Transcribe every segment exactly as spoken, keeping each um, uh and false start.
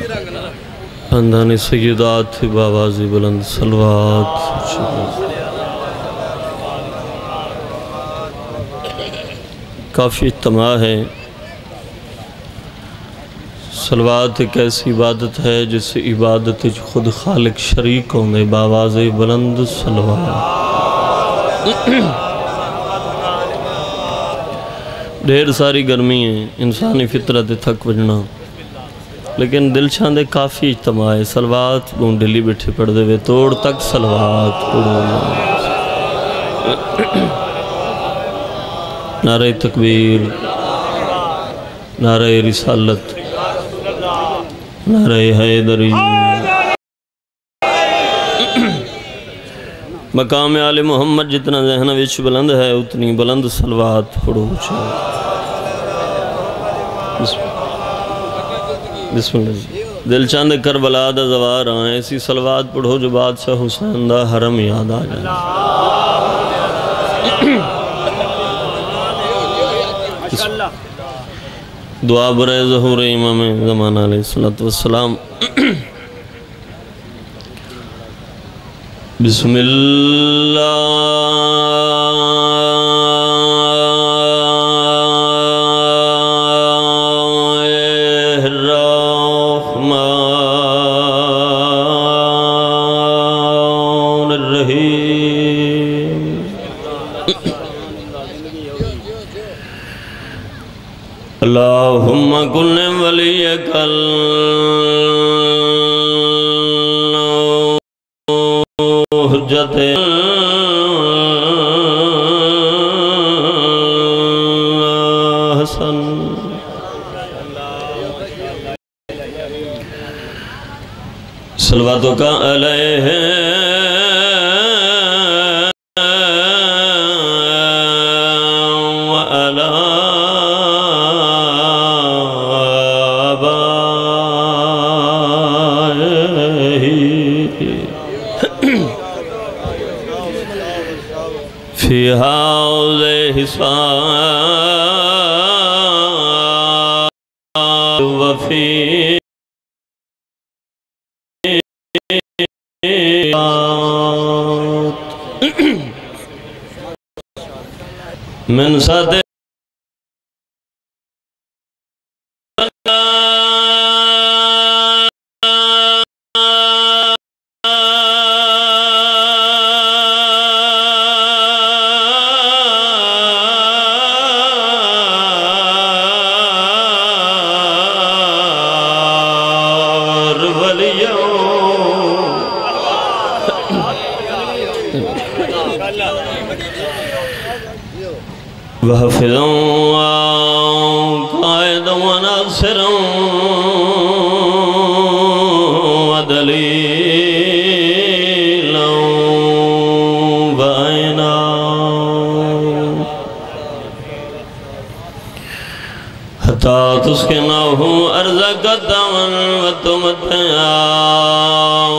خاندان سیدات باوازی بلند صلوات کافی اجتماع ہے. صلوات ایک ایسی عبادت ہے جس عبادت خود خالق شریک ہوندے. باوازی بلند صلوات. ڈھیر ساری گرمی ہے، انسانی فطرت تھک وجنا، لیکن دل چاندے کافی اجتماع ہے. صلوات گونڈلی بیٹھے پڑھ دے وے توڑ تک صلوات پڑھو. نعرہ تکبیر، نعرہ رسالت، نعرہ حیدری. مقام آل محمد جتنا ذہن وچ بلند ہے اتنی بلند صلوات پڑھو. بسم اللہ. دل چاند کربلا دا زوار آئیں ایسی صلوات پڑھو جو بادشاہ حسین دا حرم یاد آ جائے. دعا برائے ظہور امام زمانہ علیہ السلام. بسم اللہ اللہم کن ولیک الحجت حسن صلواتوں کا علیہ فی حوض حسان وفی من صدق وحفظاً قائداً وناصراً ودلیلاً وعینا حتى تسكنه أرضك دعواً وتمتعه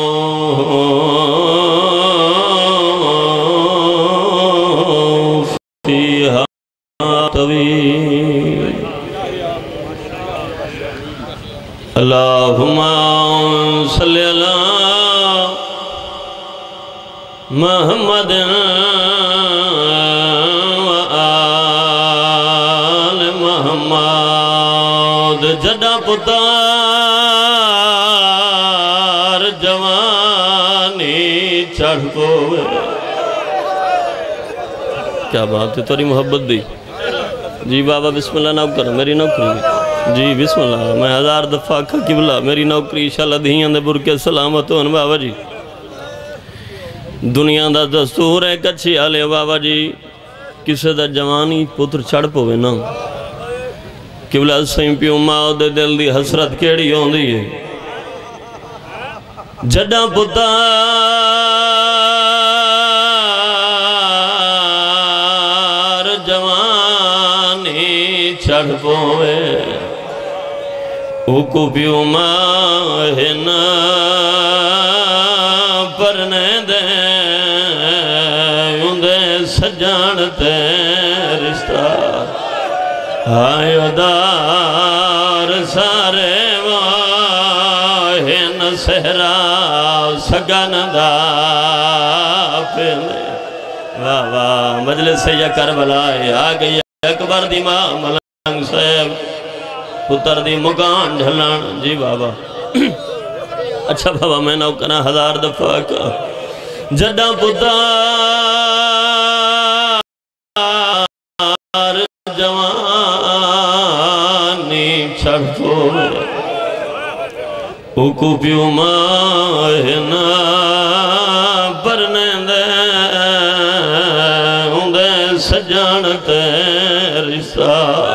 فيها طويل. اللهم صل على محمد وآل محمد. جڑا پتار جوانی چڑھ پوے. کیا بات ہے تاری محبت دی. جی بابا بسم اللہ نوکر میری نوکری. جی بسم اللہ میں ہزار دفعہ کا قبلہ میری نوکری انشاءاللہ دھیاں دے برکے سلامت ہون بابا جی. دنیا دا دستور ہے کچھی آلے بابا جی کسے دا جوانی پتر چڑھ پوے نا قبلہ سائیں پیو ماں دے دل دی حسرت کیڑی ہون دی ہے. جڑا پتار جوانی چڑھ پوے اوکو پیو ماہنا پرنے دے اندے سجانتے رشتہ آئیو دار سارے سہرا سگن دا پیندے واہ واہ مجلس یا کربلا آگئی اکبر دی ماں ملنگ صاحب پتر دی مکان جھلان جی بابا اچھا بابا میں نو کنا ہزار دفعہ کا جڈا پتر جوانی چھڑ پوے اوکو پیو ماہنا برنے دے ہوندے سجانتے رشتہ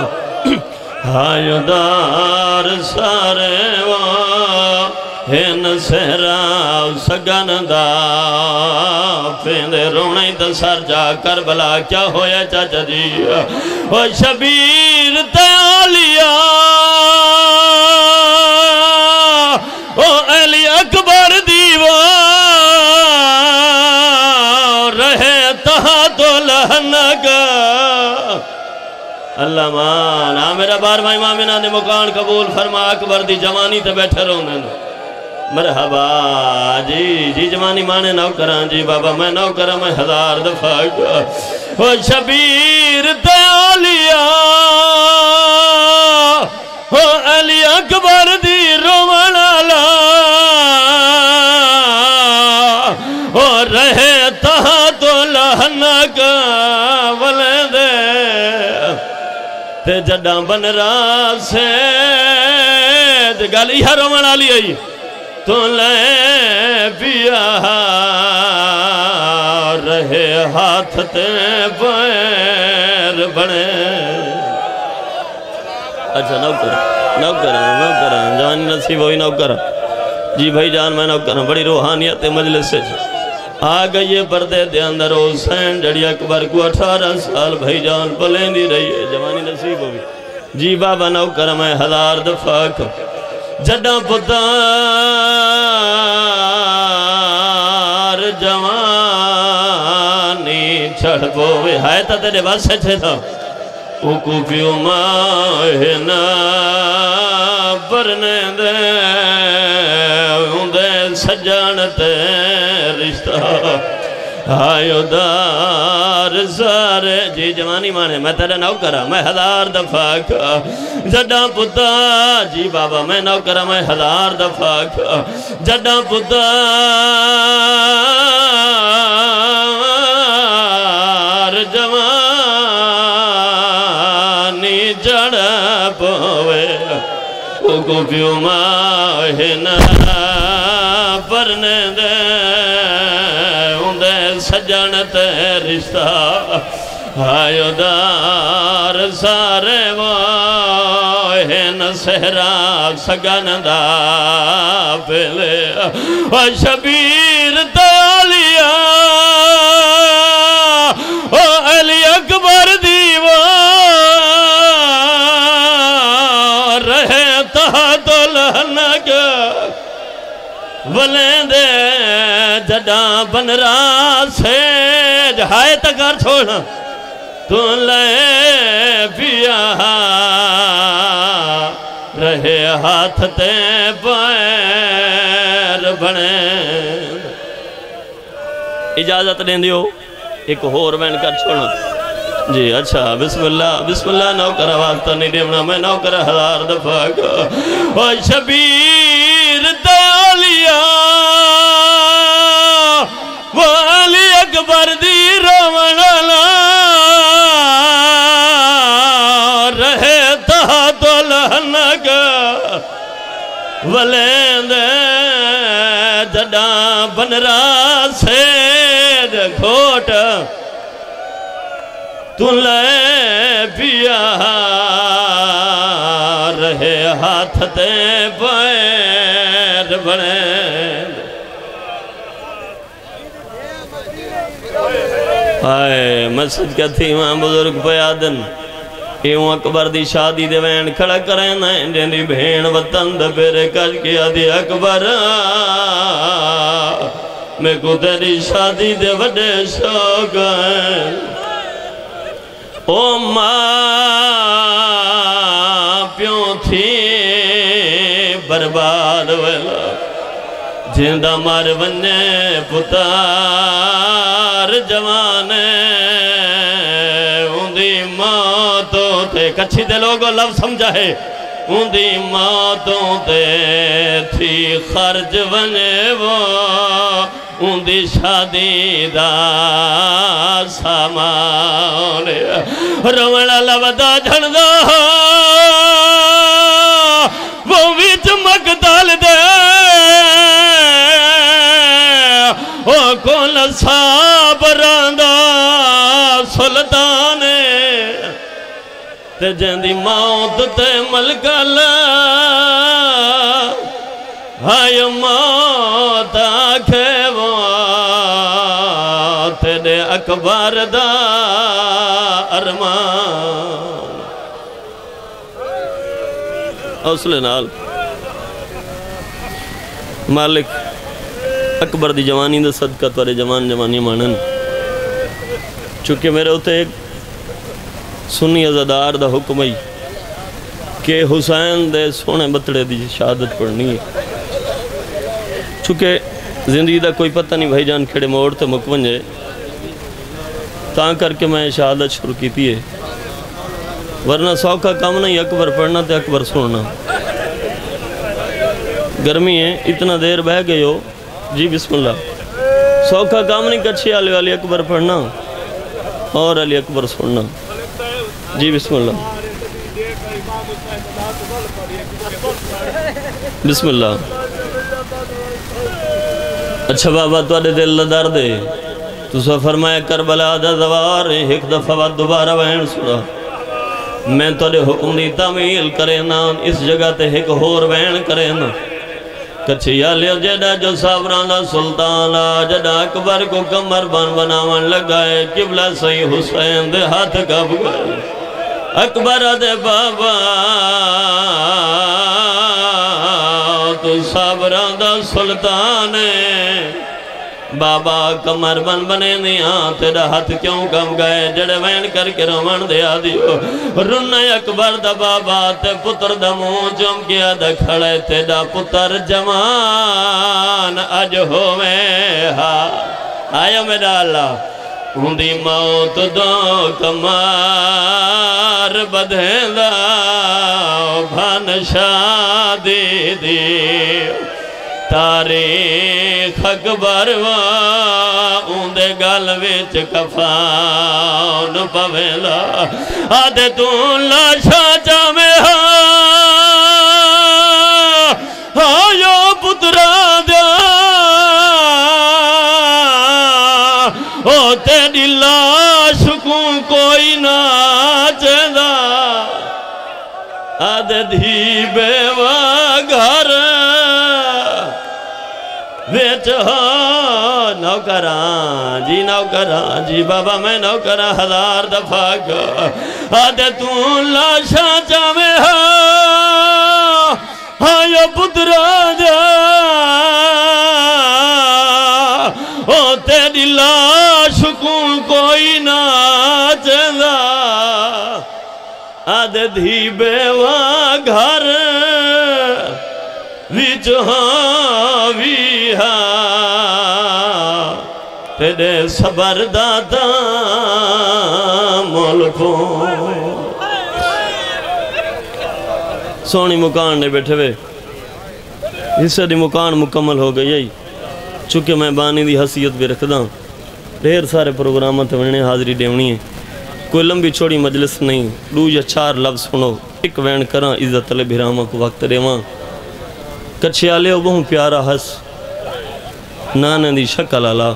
ہائیدار سارے ہن سہرا سگن دا پیندے رونے تا سر جا کربلا کیا ہویا چاچا جی او شبیر تیالیا او علی اکبر دیوار رہے تہا تو لہنگا اللہ مان آ میرا بار بھائی مامنہ نے مکان قبول فرما اکبر دی جوانی تے بیٹھے رونے مرحبا جی جی جوانی مانے نو کران جی بابا میں نو کران میں ہزار دفعہ او شبیر تیالیا او علی اکبر دی رومالا او رہے تہا تو لہنک ولے دے تے جڈاں بن راسے گالی ہے رومالا لی آئی تو لے پیا رہے ہاتھ تے پیر بڑے اچھا نو کرا نو کرا نو کرا جوانی نصیب ہوئی نو کرا جی بھائی جان میں نو کرا بڑی روحانیت مجلس سے آگئیے پردے دے اندر حسین جڑی اکبر کو اٹھارہ سال بھائی جان پلیں دی رہی ہے جوانی نصیب ہوئی جی بابا نو کرا میں ہزار دفعہ کو جڈاں پتار جوانی چھڑ پوے ہائے تا تیرے بات سچے تھا اوکو پیو ماہنا برنے دے ہوندے سجانتے رشتہ آئیو دار سارے جی جوانی مانے میں تیرے نو کرا میں ہزار دفعہ کا جڈاں پتار جی بابا میں نو کرا میں ہزار دفعہ کا جڈاں پتار جوانی جڑ پوے اوکو پیو ماہنا برنے دے سجانت رشتہ آئیو دار سارے وہن سہرا سگن دا پلے او شبیر تیالیا او علی اکبر دیوار رہے تحت لہنگ ولین دے جڈاں بن راسے جہائے تکار چھوڑنا تو لے پیا رہے ہاتھ تے پیر بنے اجازت دیں دیو ایک ہور بین کر چھوڑنا جی اچھا بسم اللہ بسم اللہ نو کر واسطہ نہیں دیونا میں نو کر ہزار دفعہ کو او شبیر تیالیا وہ علی اکبر دی رومالا رہے تہا تو لہنگ ولین دے جڈاں بن راسے گھوٹ تو لے پیا رہے ہاتھ تے پیر بنے آئے مسجد کا تھی ماں بزرگ پیادن ایوں اکبر دی شادی دے وین کھڑا کریں نائن جنی بھین وطن دے پیرے کج کیا دی اکبر میں کو تیری شادی دے وڈے شوق ہیں او ماں پیوں تھی برباد ویلا جیندہ مار ونجے پتار جوانے اندھی موتوں تے کچھی دے لوگوں لفظ سمجھا ہے اندھی موتوں تے تھی خرج ونجے وہ اندھی شادی دا سامان روڑا لبدا جھڑدا وہ بھی چمک دال دے او کول صابراندا سلطانے تے جندی موت تے ملکل ہائے موت آکھے وہ تیرے اکبر دا ارمان حوصلے نال مالک اکبر دی جوانی دا صدقہ توارے جوان جوانی مانن چونکہ میرے ہوتے ایک سنی عزادار دا حکم ہے کہ حسین دے سونے بطڑے دی شہادت پڑھنی ہے چونکہ زندگی دا کوئی پتہ نہیں بھائی جان کھڑے موڑ تے مکونجے تاں کر کے میں شہادت شروع کی تھی ہے ورنہ سوکھا کام نہیں اکبر پڑھنا تے اکبر سننا گرمی ہے اتنا دیر بہ گئے ہو جی بسم اللہ سوکھا کام نہیں کچھے علی علی اکبر پڑھنا اور علی اکبر سننا جی بسم اللہ بسم اللہ اچھا بابا تو آدھے دل لدار دے تو سو فرمایا کربلا دا دوار ایک دفعہ بعد دوبارہ وین سنا میں تو آدھے حکم دی تعمیل کرے نا اس جگہ تے ایک ہور وین کرے نا کچھی آلے جڑا جو سابران دا سلطان جڑا اکبر کو کمر بان بناوان لگائے قبلہ سی حسین دے ہاتھ کب گئے اکبر دے بابا تو سابران دا سلطان بابا کمر بن بنے نیاں تیرا ہاتھ کیوں کم گئے جڑے وین کر کے روان دے آدیو رنہ اکبر دا بابا تے پتر دا مون چم کیا دا کھڑے تیرا پتر جوان اج ہوئے ہاں آیا میرا اللہ ہوندی موت دو کمار بدھیں دا بھان شادی دی تاریخ اکبر وا اوندے گل وچ کفان پویلا آدھے تو لاشا جامے آیا پترا دیا او تیری لاش کو کوئی نہ چیزا آدھے دھی بیوہ گھر ویچ ہو نوکران جی نوکران جی بابا میں نوکران ہزار دفعہ کو آدھے تو لاشا چاہمے ہو آیا پترا دیا او تیری لاش کو کوئی نہ چیزا آدھے دھی بیوہ گھر ویچ ہاں وی ہاں تیرے صبر داتا ملکوں سونی مکان نے بیٹھے ہوئے حصہ دی مکان مکمل ہو گئی چونکہ میں بانی دی حیثیت بھی رکھ دا ڈھیر سارے پروگرامات وننے حاضری دیونی ہے کوئی لمبی چھوڑی مجلس نہیں دو یا چار لفظ سنو ایک وین کراں عزت علی بھرامہ کو وقت ریواں کچھے آلے ہو بہن پیارا حس نانے دی شکل آلا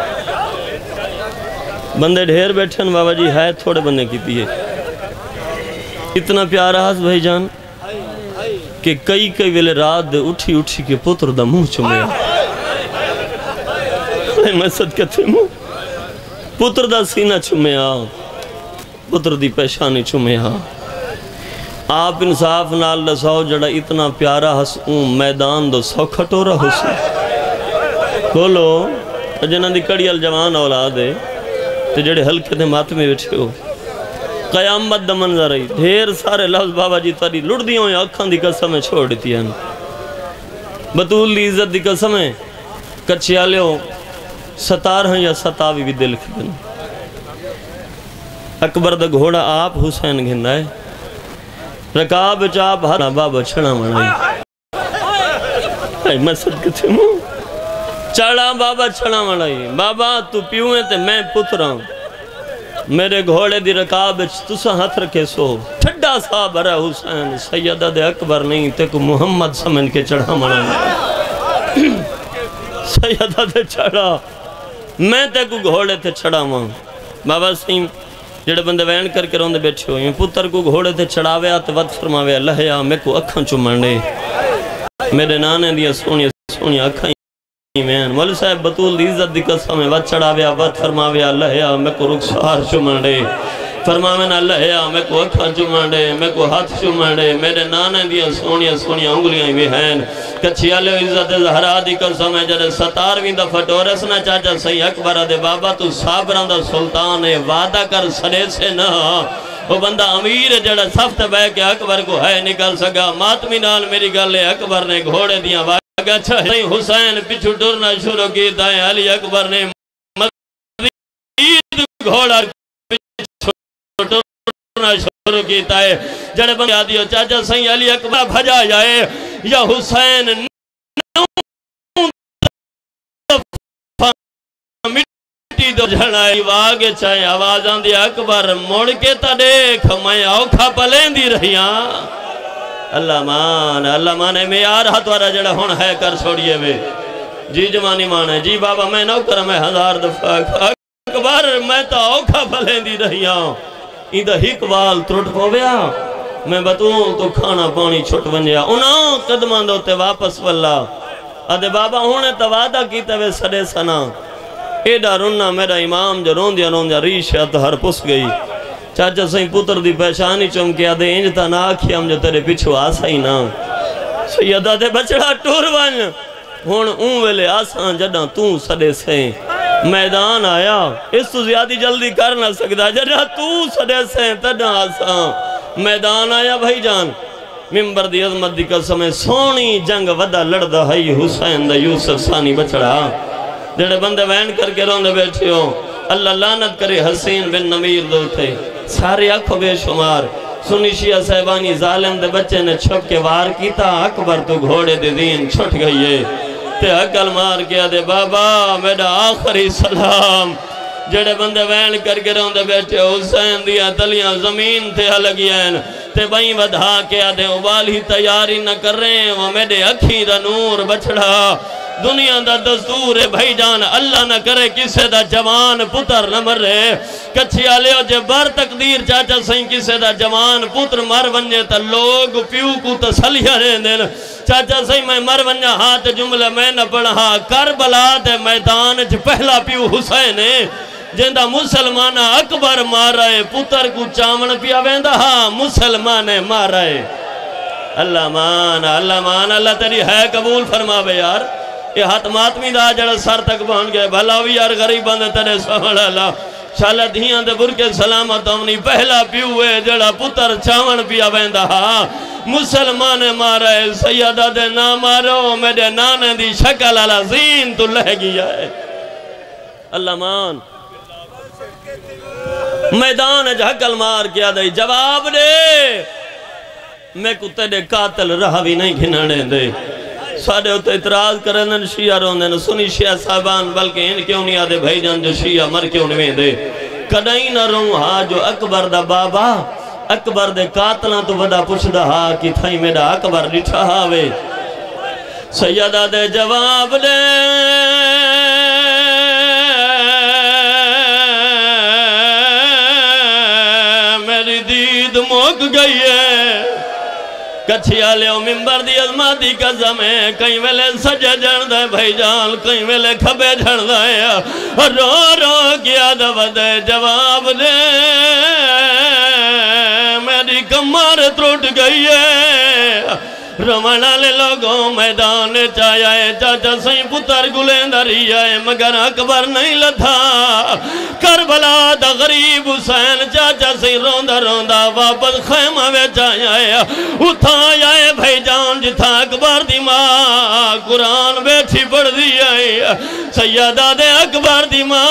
بندے ڈھیر بیٹھن بابا جی ہے تھوڑے بندے کی تھی ہے اتنا پیارا حس بھائی جان کہ کئی کئی ویلے رات دے اٹھی اٹھی کے پتر دا منہ چمیا میں صدقہ تھے منہ پتر دا سینہ چمیا پتر دی پیشانی چمیا آپ انصاف نال لساؤ جڑا اتنا پیارا حس اون میدان دو سو کھٹورا حسن کھولو جنہ دی کڑی الجوان اولاد ہے تے جڑے ہلکے دے مات میں بیٹھے ہو قیامت دا منظر ہے ڈھیر سارے لفظ بابا جی تاری لڑ دیوں یا اکھاں دی قسم میں چھوڑ دیتی ہیں بطول دی عزت دی قسم ہے کچھیالیوں ستارہ یا ستاوی بھی دل کھگن اکبر دا گھوڑا آپ حسین گھندا ہے رکاب چاپ ہر بابا چھڑا منائی اے میں صدقتے ہوں چڑھا بابا چھڑا منائی بابا تو پیوئے تے میں پتراں میرے گھوڑے دی رکاب تسا ہاتھ رکھے سو ٹھڈا صاحب ہے حسین سیدہ دے اکبر نہیں تے کو محمد سمجھ کے چڑھا منائی سیدہ دے چڑھا میں تے کو گھوڑے تے چڑھا ماں بابا سیم جڑے بندے وین کر کے روندے بیٹھے ہوئے پتر کو گھوڑے تے چڑھاوے آتے وقت فرماوے اللہ یا میں کو اکھاں چمانڈے میرے نانے دیا سونی سونی اکھاں مین مولی صاحب بطول دی عزت دی قسم ہے وقت چڑھاوے وقت فرماوے اللہ یا میں کو رخسار چمانڈے فرماوے اللہ یا میں کو اکھاں چمانڈے میں کو ہاتھ چمانڈے میرے نانے دیا سونی سونی انگلیاں بھی ہیں کچھیالے عزت زہرا دی قسم ہے جڑے ستارویں دا فٹورس نہ چاچا صحیح اکبر دے بابا تو صابران دا سلطان ہے وعدہ کر سڑے سے نہ وہ بندہ امیر جڑا سفت بے کے اکبر کو ہے نکل سکا ماتمی نال میری گلے اکبر نے گھوڑے دیا واگا چھائی حسین پچھو ڈرنا شروع کی دائیں علی اکبر نے مزید گھوڑا پچھو ڈرنا شروع کی دائیں جڑے بندے آدھیو چاچا صحیح علی اکبر بھجا جائے یا حسین مٹی دو جھڑائی واگے چاہے آوازاں دی اکبر موڑ کے تا دیکھ میں اوکھا پلیں دی رہیاں اللہ مان اللہ مانے میں یار ہاتھ وارا جڑا ہون ہے کر چھوڑیے میں جی جمانی مانے جی بابا میں نو کر میں ہزار دفعہ اکبر میں تا اوکھا پلیں دی رہیاں ایدہ ہک وال ترٹ پویا میں بتوں تو کھانا پانی چھٹ ونجیا انہاں قدمان دوتے واپس واللہ آدھے بابا ہونے تا وعدہ کیتے وے سڑے سنا ایڈا رنہ میرا امام جو رون دیا رون دیا ریشت ہر پس گئی چاچا سہیں پتر دی پہشانی چمکے آدھے انجتا نہ آکھی ہم جو تیرے پچھو آسا ہی نا سیدہ دے بچڑا ٹور ون ہون اون ویلے آسان جڑا توں سڑے سہیں میدان آیا اس تو زیادی جلدی کر نہ سکتا جڑا توں سڑے سہیں تڑا آسان میدان آیا بھائی جان ممبر دی عظمت دی قسم سونی جنگ ودا لڑدا ہے حسین دا یوسف ثانی بچڑا جڑے بندے وین کر کے روندے بیٹھے ہو اللہ لعنت کرے حسین بن نمیر دو تھے سارے اکھو بے شمار سنی شیعہ صاحبانی ظالم دے بچے نے چھپ کے وار کیتا اکبر تو گھوڑے دے دین چھٹ گئیے تے عقل مار کیا دے بابا میرا آخری سلام جڑے بندے وین کر کے روندے بیٹھے حسین دیا تلیاں زمین تھے لگیاں تے بائیں ودھا کے آدھے ابالی تیاری نہ کر رہے ہیں وہ میرے اکھی دا نور بچڑا دنیا دا دستور ہے بھائی جان اللہ نہ کرے کسے دا جوان پتر نہ مر رہے کچھی آلے ہو جے بار تقدیر چاچا سہیں کسے دا جوان پتر مر ونجے تا لوگ پیو کو تسلیہ رہے دین چاچا سہیں میں مر ونجا ہاتھ جملہ میں نہ پڑھا کربلا دے میدان جو پہلا پیو حسین ہے جندہ مسلمانہ اکبر مار رہے پتر کو چامن پیا ویندہ ہاں مسلمانے مار رہے اللہ مان اللہ مان اللہ تیری ہے قبول فرماوے یار یہ ہاتھ ماتمی دا جڑا سر تک بہن گئے بھلاوی یار غریب بندے تیرے سوال اللہ شالا دھیاں دے برکے سلامت ہمنی پہلا پیوے جڑا پتر چاون پیا ویندہ ہاں مسلمان مارے سیدہ دے نا مارو میرے نانے دی شکل علا زین تو لہ گیا ہے اللہ مان میدان جھکل مار کیا دے جواب دے میں کو تیرے قاتل رہا بھی نہیں گھنانے دے ساڑھے ہوتے اعتراض کرنے شیعہ روندے نہ سنی شیعہ صاحبان بلکہ ان کیوں نہیں آدھے بھائی جان جو شیعہ مر کیوں نہیں دے کدائی نہ رہوں ہاں جو اکبر دا بابا اکبر دے قاتلہ تو ودا پوچھ دا ہاں کی تھائی میرا اکبر لٹھا ہاوے سیدہ دے جواب دے میری دید موک گئی ہے کچھی آلے ہو ممبر دی عظماتی قسم ہے کہیں ویلے سجے جھڑ دے بھائی جان کہیں ویلے کھبے جھڑ دے رو رو کیا دو دے جواب دے میری کمار تروٹ گئی ہے رومن والے لوگوں میدان چایا ہے چاچا سہی پتر گلیندری آئے مگر اکبر نہیں لتھا کربلا دا غریب حسین چاچا سہی روندہ روندہ واپس خیمہ میں چایا ہے اتھا آئے بھائی جان جتھا اکبر دی ماں قرآن بیٹھی پڑھ دی آئے سیدہ دے اکبر دی ماں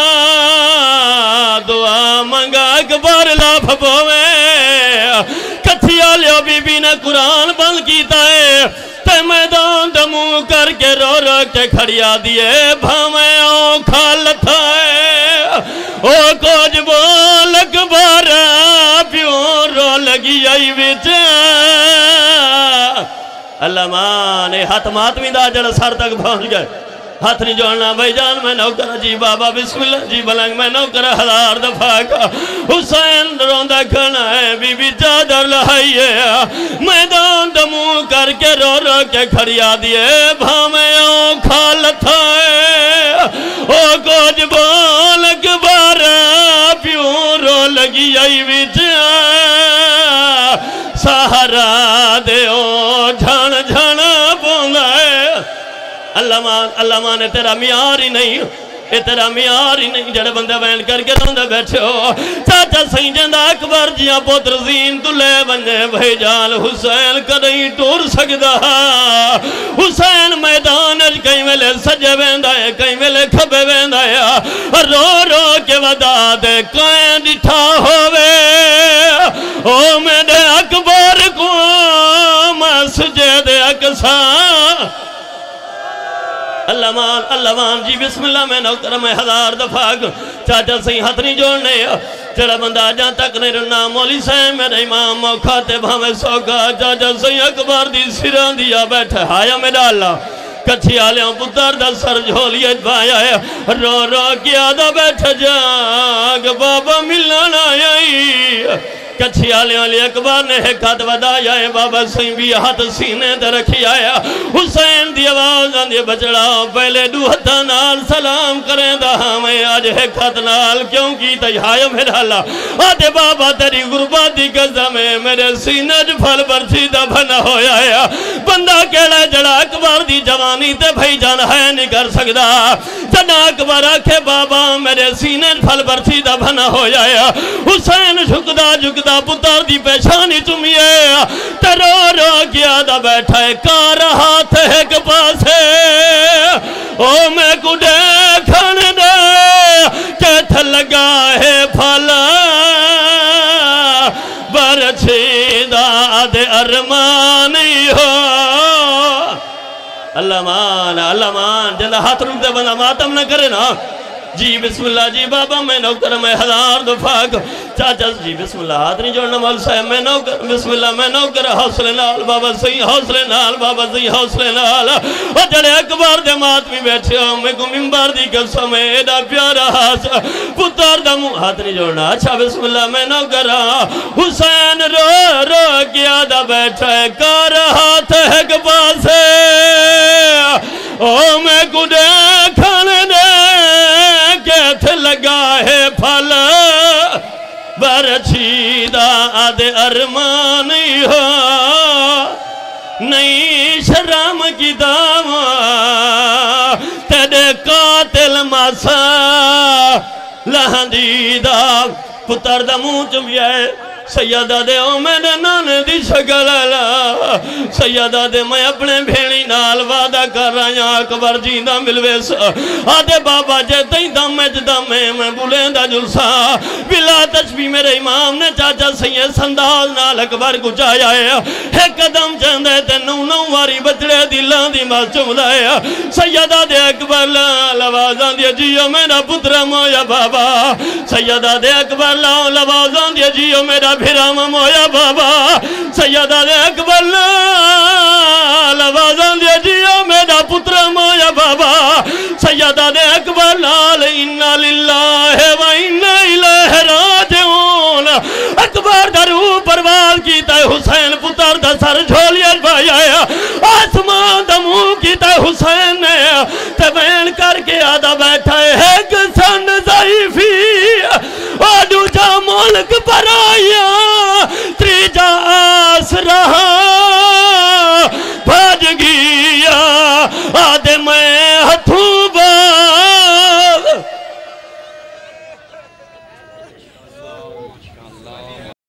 دعا منگا اکبر لاپھ پوے کتھیا لیو بی بی نے قرآن بند کیتا ہے تے میدان دمو کر کے رو رو کے کھڑیا دیئے بھامیں آنکھا لتھا ہے او کچھ بول اکبر پیوں رو لگی آئی وچ اللہ مانے ہاتھ ماتمی دا جڑا سر تک پہنچ گئے ہاتھ نہیں جوڑنا بھائی جان میں نوکر جی بابا بسم اللہ جی بلنگ میں نوکر ہزار دفعہ کا حسین روندہ کھڑنا ہے بی بی چادر لہائی ہے میدان دمو کر کے رو رو کے کھڑیا دیئے بھامیں آنکھا لتھا ہے او کچھ بول اکبر پیوں رو لگی آئی وچ سہارا دیو جھن جھن بوندا ہے اللہ مان اللہ مان تیرا میار ہی نہیں اے تیرا میار ہی نہیں جڑے بندے بین کر کے روندے بیٹھے ہو چاچا سہی جندہ اکبر جیاں پوتر زین تلے بنجے بھائی جان حسین کدیں ٹور سکدا حسین میدان اج کئی ویلے سجے ویندا ہے کئی ویلے کھبے ویندا ہے رو رو کے ودا دے کائیں ڈٹھا ہووے او میرے اکبر کو مسجد اقصی اللہ مان اللہ مان جی بسم اللہ میں نوکر میں ہزار دفعہ چاچا سہی ہاتھ نہیں جوڑنے چڑا بندہ جہاں تک نہیں رنا مولی سے میرے امام موقعاتے بھامے سوکا چاچا سہی اکبر دی سران دیا بیٹھے ہایا میرا اللہ کچھی آلیاں پتر دا سر جھولیے بایا ہے رو رو کیا دا بیٹھے جاگ بابا ملنا آئی کچھی آلیاں علی اکبر نے ایک ہاتھ ودایا ہے بابا سہی بھی ہاتھ سینے دے رکھی آیا حسین دی آواز آندھی بچڑا پہلے دو ہتھا نال سلام کریں دا ہمیں آج ایک ہاتھ نال کیوں کی تیہایا میرا اللہ آدھے بابا تیری غربات دی قسم ہے میرے سینے جو پھل برچی دا بھنا ہویا ہے بندہ کہڑا جڑا اکبر دی جوانی تے بھائی جان ہے نہیں کر سکدا جنا اکبر آکھے بابا میرے سینے پھل برچی دا بھنا ہویا ہے حسین جھکدا جھکدا پتر دی پیشانی چمیے ترو رو کیا دا بیٹھا ہے کار ہاتھ ایک پاسے او میں کو دیکھن دے کہت لگا ہے پھلا برچی داد ارمانی ہو اللہ مان اللہ مان جنہ ہاتھ روک دے بندہ ماتم نہ کرے نا جی بسم اللہ جی بابا میں نوکر میں ہزار دفعہ چاچا جی بسم اللہ ہاتھ نہیں جوڑنا مال صاحب میں نوکر بسم اللہ میں نوکر حوصلے نال بابا صحیح حوصلے نال بابا صحیح حوصلے نال اور جڑے اکبر دے مات میں بیٹھے ہوں میں کو ممبر دی قسم ہے ایڈا پیارا ہاتھ پتر دا منہ ہاتھ نہیں جوڑنا اچھا بسم اللہ میں نوکر حسین رو رو کیا دا بیٹھا ہے کار ہاتھ ہے کہ پاسے او میں کو دیکھن دے کہت لگا ہے پھل برچی داد ارمانی ہو نئی شرم کی داما تیرے قاتل ماسا لہندی دا پتر دا منہ چمیے سیدہ دے او میں نے نانے دی شکل اللہ سیدہ دے میں اپنے بھیڑی نال وعدہ کر رہا ہوں اکبر جیندہ ملویس آدھے بابا جے تئی دم میں جدہ میں میں بولیندہ جلسا بلا تشبی میرے امام نے چاچا سید سنداز نال اکبر کو چاہیا ہے ایک قدم چندے تے نو نو واری بچڑے دلان دی ماں چمدائے سیدہ دے اکبر لوازان دیا جیو میرا پتر مویا بابا سیدہ دے اکبر لوازان دیا جیو میرا بھرام مویا بابا سیدہ دے اکبر لوازان دیا جیو میرا پتر مویا بابا سیدہ دے اکبر لال انہا للہ و انہا الہ راجعون اکبر درو پرواز کیتا ہے حسین پتر دا سر جھولیا بھائی آیا آسمان دمو کیتا ہے حسین نے تبین کر کے آدھا